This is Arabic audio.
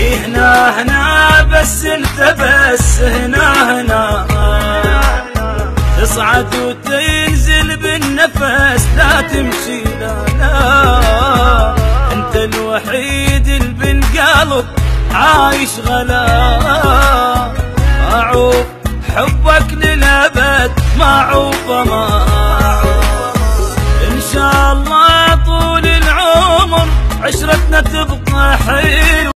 هنا هنا بس انت بس هنا تصعد وتنزل بالنفس لا تمشي لا انت الوحيد اللي بالقلب عايش غلا اعوف حبك للابد ما عوفه ما ان شاء الله طول العمر عشرتنا تبقى حلوه.